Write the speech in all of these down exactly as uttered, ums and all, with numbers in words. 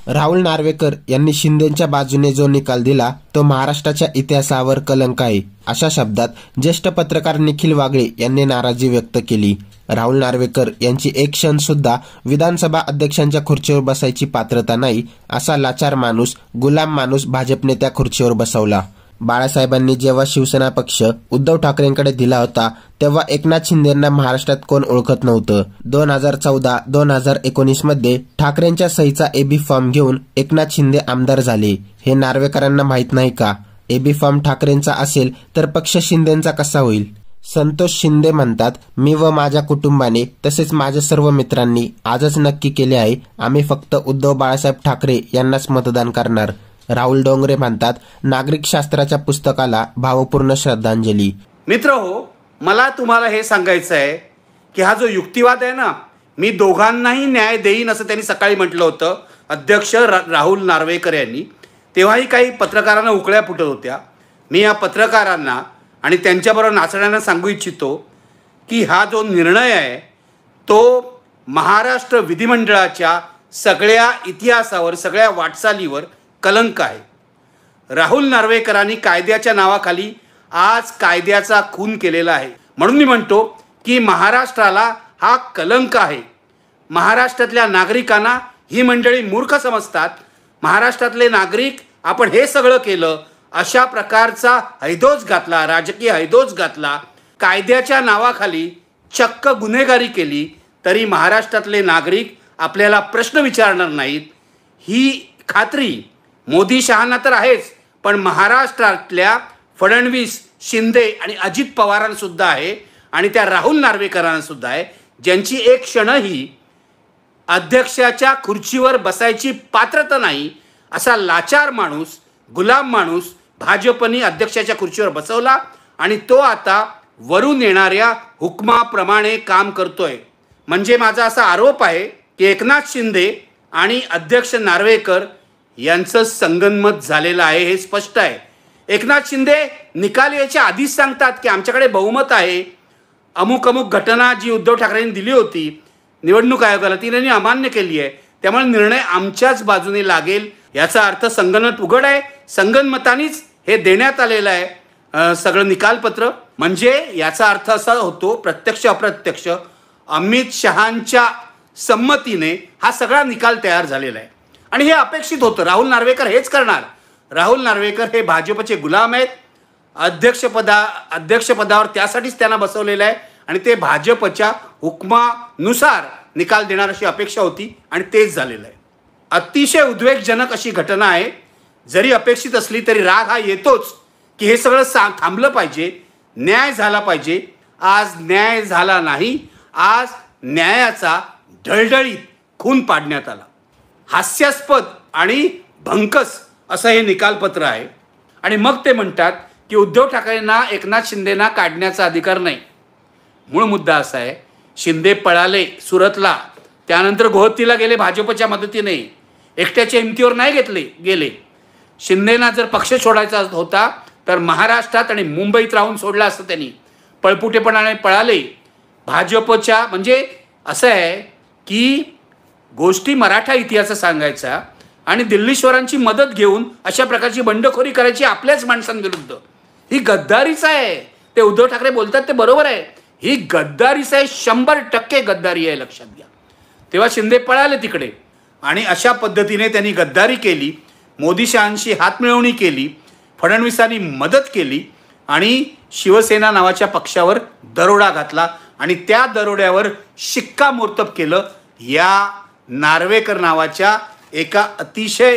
राहुल नार्वेकर यांनी शिंदेच्या बाजूने जो निकाल दिला तो महाराष्ट्राच्या इतिहासावर कलंक आहे, अशा शब्दात ज्येष्ठ पत्रकार निखिल वागळे यांनी नाराजी व्यक्त केली। राहुल नार्वेकर यांची एक क्षण सुद्धा विधानसभा अध्यक्षांच्या खुर्चीवर बसायची पात्रता नाही, असा लाचार माणूस, गुलाम माणूस भाजपने त्या खुर्चीवर बसवला। बाळासाहेबांनी जेव्हा शिवसेना पक्ष उद्धव ठाकरेंकडे दिला होता तेव्हा एकनाथ शिंदेंना महाराष्ट्रात कोण ओळखत नव्हतं। दोन हजार चौदा दोन हजार एकोणीस मध्ये ठाकरेंच्या सहीचा एबी फॉर्म घेऊन एकनाथ शिंदे आमदार झाले, हे नार्वेकरांना माहित नाही का? एबी फॉर्म ठाकरेंचा असेल तर पक्ष शिंदेंचा कसा होईल? संतोष शिंदे म्हणतात, मी व माझ्या कुटुंबाने तसेच माझ्या सर्व मित्रांनी आजच नक्की केले आहे, आम्ही फक्त उद्धव बाळासाहेब ठाकरे यांनाच मतदान करणार। राहुल डोंगरे म्हणतात, नागरिक शास्त्राच्या पुस्तकाला भावपूर्ण श्रद्धांजली। मित्र हो, मला तुम्हाला हे सांगायचं आहे की हा जो युक्तिवाद आहे ना, मी दोघांनाही न्याय देईन असं त्यांनी सकाळी म्हटलं होतं अध्यक्ष रा राहुल नार्वेकर यांनी। तेव्हाही काही पत्रकारांना उकळ्या फुटत होत्या। मी या पत्रकारांना आणि त्यांच्याबरोबर नाचण्याना सांगू इच्छितो की हा जो निर्णय आहे तो महाराष्ट्र विधिमंडळाच्या सगळ्या इतिहासावर, सगळ्या वाटचालीवर कलंक आहे। राहुल नार्वेकरांनी कायद्याच्या नावाखाली आज कायद्याचा खून केलेला आहे, म्हणून मी म्हणतो की महाराष्ट्राला हा कलंक आहे। महाराष्ट्रातल्या नागरिकांना ही मंडळी मूर्ख समजतात। महाराष्ट्रातले नागरिक आपण हे सगळं केलं, अशा प्रकारचा हैदोस घातला, राजकीय हैदोस घातला, कायद्याच्या नावाखाली चक्क गुन्हेगारी केली तरी महाराष्ट्रातले नागरिक आपल्याला प्रश्न विचारणार नाहीत, ही खात्री मोदी शहांना तर आहेच, पण महाराष्ट्रातल्या फडणवीस, शिंदे आणि अजित पवारांसुद्धा आहे आणि त्या राहुल नार्वेकरांसुद्धा आहे, ज्यांची एक क्षणही अध्यक्षाच्या खुर्चीवर बसायची पात्रता नाही, असा लाचार माणूस, गुलाम माणूस भाजपनी अध्यक्षाच्या खुर्चीवर बसवला आणि तो आता वरून येणाऱ्या हुकमाप्रमाणे काम करतोय। म्हणजे माझा असा आरोप आहे की एकनाथ शिंदे आणि अध्यक्ष नार्वेकर यांचं संगनमत झालेलं आहे, हे स्पष्ट आहे। एकनाथ शिंदे निकाल यायच्या आधीच सांगतात की आमच्याकडे बहुमत आहे, अमुक अमुक घटना जी उद्धव ठाकरेंनी दिली होती निवडणूक आयोगाला ती त्यांनी अमान्य केली आहे, त्यामुळे निर्णय आमच्याच बाजूने लागेल, याचा अर्थ संगनमत उघड आहे। संगनमतानीच हे देण्यात आलेलं आहे सगळं निकालपत्र। म्हणजे याचा अर्थ असा होतो, प्रत्यक्ष अप्रत्यक्ष अमित शहांच्या संमतीने हा सगळा निकाल तयार झालेला आहे आणि हे अपेक्षित होतं। राहुल नार्वेकर हेच करणार। राहुल नार्वेकर हे भाजपचे गुलाम आहेत। अध्यक्षपदा अध्यक्षपदावर त्यासाठीच त्यांना बसवलेलं आहे आणि ते भाजपच्या हुकमानुसार निकाल देणार अशी अपेक्षा होती आणि तेच झालेलं आहे। अतिशय उद्वेगजनक अशी घटना आहे। जरी अपेक्षित असली तरी राग हा येतोच की हे सगळं सा थांबलं पाहिजे, न्याय झाला पाहिजे। आज न्याय झाला नाही, आज न्यायाचा ढळढळीत खून पाडण्यात आला। हास्यास्पद आणि भंकस असं हे निकालपत्र आहे आणि मग ते म्हणतात की उद्धव ठाकरेंना, एकनाथ शिंदेना काढण्याचा अधिकार नाही। मूळ मुद्दा असा आहे, शिंदे पळाले सुरतला, त्यानंतर गोहत्तीला गेले भाजपच्या मदतीने, एकट्याच्या हिमतीवर नाही घेतले गेले। शिंदेना जर पक्ष सोडायचा होता तर महाराष्ट्रात आणि मुंबईत राहून सोडला असतं त्यांनी, पळपुटेपणाने पळाले भाजपच्या। म्हणजे असं आहे की गोष्टी मराठा इतिहास सांगायचा आणि दिल्लीश्वरांची मदत घेऊन अशा प्रकारची बंडखोरी करायची आपल्याच माणसांविरुद्ध, ही गद्दारीच आहे। ते उद्धव ठाकरे बोलतात ते बरोबर आहे, ही गद्दारीच आहे, शंभर टक्के गद्दारी आहे, लक्षात घ्या। तेव्हा शिंदे पळाले तिकडे आणि अशा पद्धतीने त्यांनी गद्दारी केली, मोदी शहांशी हातमिळवणी केली, फडणवीसांनी मदत केली आणि शिवसेना नावाच्या पक्षावर दरोडा घातला आणि त्या दरोड्यावर शिक्कामोर्तब केलं या नार्वेकर नावाच्या एका अतिशय,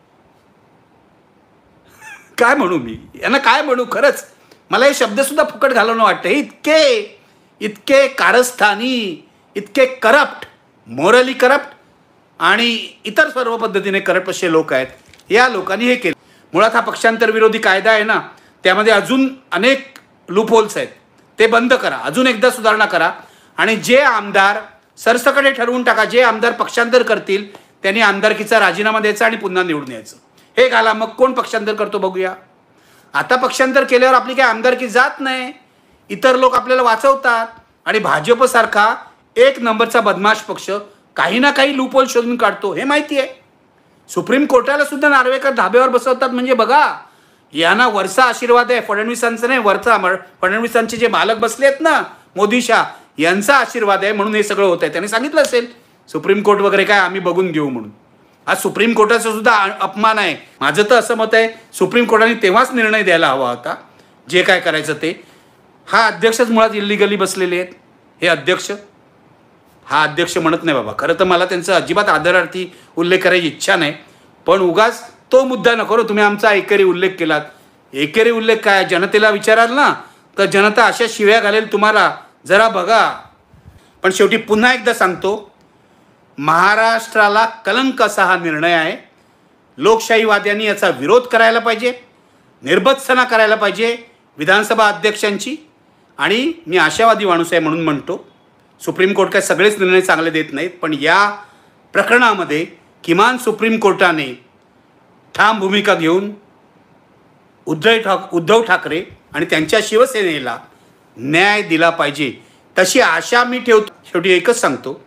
काय म्हणू मी यांना, काय म्हणू, खरंच मला हे शब्द सुद्धा फुकट घालवणं वाटतं। इतके इतके कारस्थानी, इतके करप्ट, मोरली करप्ट आणि इतर सर्व पद्धतीने करप्ट असे लोक आहेत, या लोकांनी हे केलं। मुळात हा पक्षांतर विरोधी कायदा आहे ना, त्यामध्ये अजून अनेक लूपहोल्स आहेत, ते बंद करा, अजून एकदा सुधारणा करा आणि जे आमदार सरसकट ठरवून टाका, जे आमदार पक्षांतर करतील त्यांनी आमदारकीचा राजीनामा द्यायचा आणि पुन्हा निवडून यायचं, हे घाला। मग कोण पक्षांतर करतो बघूया। आता पक्षांतर केल्यावर आपली काय आमदारकी जात नाही, इतर लोक आपल्याला वाचवतात आणि भाजपसारखा एक नंबरचा बदमाश पक्ष काही ना काही लूपहोल शोधून काढतो, हे माहिती आहे। सुप्रीम कोर्टाला सुद्धा नार्वेकर धाब्यावर बसवतात म्हणजे बघा, यांना वरचा आशीर्वाद आहे, फडणवीसांचा नाही, वरचा फडणवीसांचे जे मालक बसले आहेत ना मोदी शाह, यांचा आशीर्वाद आहे म्हणून हे सगळं होत आहे. त्यांनी सांगितलं असेल सुप्रीम कोर्ट वगैरे काय आम्ही बघून घेऊ म्हणून. आज सुप्रीम कोर्टाचा सुद्धा अपमान आहे. माझं तर असं मत आहे सुप्रीम कोर्टाने तेव्हाच निर्णय द्यायला हवा होता जे काय करायचं ते. हा अध्यक्षच मुळात इल्लिगली बसलेले आहेत. हे अध्यक्ष, हा अध्यक्ष म्हणत नाही बाबा, खरं तर मला त्यांचं अजिबात आदरार्थी उल्लेख करायची इच्छा नाही, पण उगाच तो मुद्दा नको. तुम्ही आमचा एकेरी उल्लेख केलात. एकेरी उल्लेख काय, जनतेला विचाराल ना तर जनता अशा शिव्या घालेल तुम्हाला, जरा बघा. पण शेवटी पुन्हा एकदा सांगतो, महाराष्ट्राला कलंक असा हा निर्णय आहे. लोकशाहीवाद्यांनी याचा विरोध करायला पाहिजे, निर्भत्सना करायला पाहिजे विधानसभा अध्यक्षांची. आणि मी आशावादी माणूस आहे म्हणून म्हणतो, सुप्रीम कोर्ट काय सगळेच निर्णय चांगले देत नाहीत, पण या प्रकरणामध्ये किमान सुप्रीम कोर्टाने ठाम भूमिका घेऊन उद्धव ठाक उद्धव ठाकरे आणि त्यांच्या शिवसेनेला न्याय दिला पाहिजे, तशी आशा मी ठेवतो. शेवटी एकच सांगतो,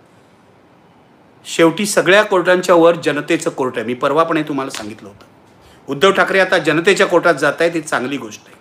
शेवटी सगळ्या कोर्टांच्या वर जनतेचं कोर्ट आहे. मी परवापणे तुम्हाला सांगितलं होतं. उद्धव ठाकरे आता जनतेच्या कोर्टात जात आहेत, ही चांगली गोष्ट आहे.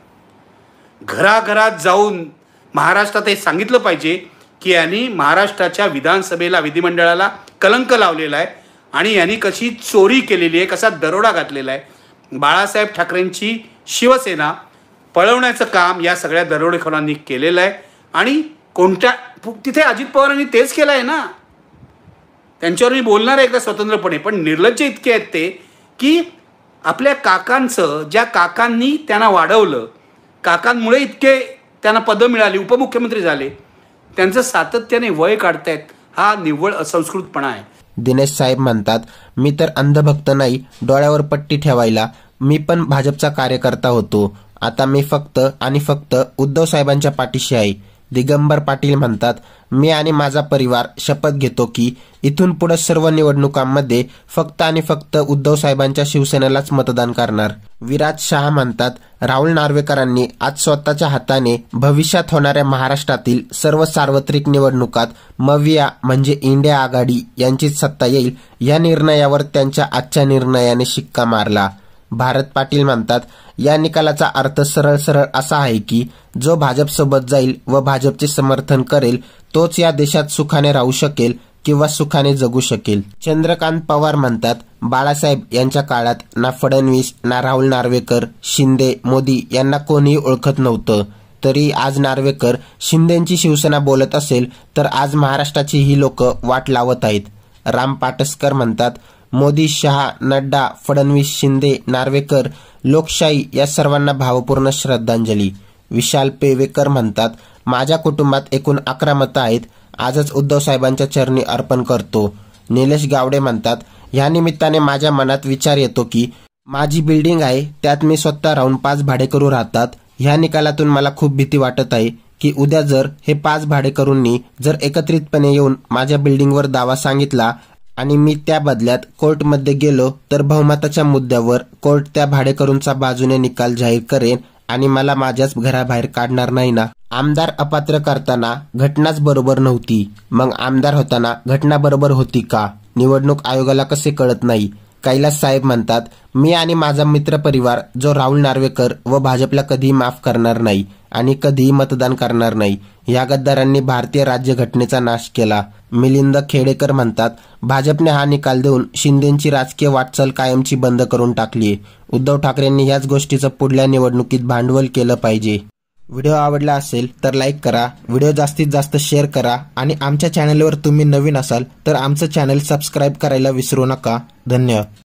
घराघरात जाऊन महाराष्ट्रात हे सांगितलं पाहिजे की यांनी महाराष्ट्राच्या विधानसभेला, विधिमंडळाला कलंक लावलेला आहे आणि यांनी कशी चोरी केलेली आहे, कसा दरोडा घातलेला आहे. बाळासाहेब ठाकरेंची शिवसेना पळवण्याचं काम या सगळ्या दरोडेखोरांनी केलेलं आहे. आणि कोणत्या तिथे अजित पवारांनी तेच केलं आहे ना. त्यांच्यावर मी बोलणार आहे का स्वतंत्रपणे, पण निर्लज्ज इतके आहेत ते की आपल्या काकांचं, ज्या काकांनी त्यांना वाढवलं, काकांमुळे इतके त्यांना पदं मिळाली, उपमुख्यमंत्री झाले, त्यांचं सातत्याने वय काढतायत. हा निव्वळ असंस्कृतपणा आहे. दिनेश साहेब म्हणतात, मी तर अंधभक्त नाही, डोळ्यावर पट्टी ठेवायला मी पण भाजपचा कार्यकर्ता होतो. आता मी फक्त आणि फक्त उद्धव साहेबांच्या पाठीशी आहे. दिगंबर पाटील म्हणतात, मी आणि माझा परिवार शपथ घेतो की इथून पुढे सर्व निवडणुकांमध्ये फक्त आणि फक्त उद्धव साहेबांच्या शिवसेनेलाच मतदान करणार. विराज शहा म्हणतात, राहुल नार्वेकरांनी आज स्वतःच्या हाताने भविष्यात होणाऱ्या महाराष्ट्रातील सर्व सार्वत्रिक निवडणुकात मविया म्हणजे इंडिया आघाडी यांचीच सत्ता येईल या निर्णयावर त्यांच्या आजच्या निर्णयाने शिक्का मारला. भारत पाटील म्हणतात, या निकालाचा अर्थ सरळ सरळ असा आहे की जो भाजपसोबत जाईल व भाजपचे समर्थन करेल तोच या देशात सुखाने राहू शकेल किंवा सुखाने जगू शकेल. चंद्रकांत पवार म्हणतात, बाळासाहेब यांच्या काळात ना फडणवीस, ना राहुल नार्वेकर, शिंदे, मोदी यांना कोणीही ओळखत नव्हतं. तरी आज नार्वेकर शिंदेची शिवसेना बोलत असेल तर आज महाराष्ट्राची ही लोक वाट लावत आहेत. राम पाटसकर म्हणतात, मोदी, शहा, नड्डा, फडणवीस, शिंदे, नार्वेकर, लोकशाही या सर्वांना भावपूर्ण श्रद्धांजली. विशाल पेवेकर म्हणतात, माझ्या कुटुंबात एकूण अकरा मतं आहेत. आजच उद्धव साहेबांच्या चरणी अर्पण करतो. निलेश गावडे म्हणतात, ह्या निमित्ताने माझ्या मनात विचार येतो की माझी बिल्डिंग आहे, त्यात मी स्वतः राहून पाच भाडेकरू राहतात. ह्या निकालातून मला खूप भीती वाटत आहे की उद्या जर हे पाच भाडेकरूंनी जर एकत्रितपणे येऊन माझ्या बिल्डिंगवर दावा सांगितला आणि मी त्या बदल्यात कोर्टमध्ये गेलो तर बहुमताच्या मुद्द्यावर कोर्ट त्या भाडेकरूंचा बाजूने निकाल जाहीर करेन आणि मला माझ्याच घराबाहेर काढणार नाही ना. आमदार अपात्र करताना घटनाच बरोबर नव्हती, मग आमदार होताना घटना बरोबर होती का? निवडणूक आयोगाला कसे कळत नाही? कैलास साहेब म्हणतात, मी आणि माझा मित्रपरिवार जो राहुल नार्वेकर व भाजपला कधीही माफ करणार नाही आणि कधीही मतदान करणार नाही. या गद्दारांनी भारतीय राज्यघटनेचा नाश केला. मिलिंद खेडेकर म्हणतात, भाजपने हा निकाल देऊन शिंदेची राजकीय वाटचाल कायमची बंद करून टाकली. उद्धव ठाकरेंनी याच गोष्टीचं पुढल्या निवडणुकीत भांडवल केलं पाहिजे. व्हिडिओ आवडला असेल तर लाईक करा, व्हिडिओ जास्तीत जास्त शेअर करा आणि आमच्या चॅनलवर तुम्ही नवीन असाल तर आमचं चॅनल सबस्क्राईब करायला विसरू नका. धन्यवाद.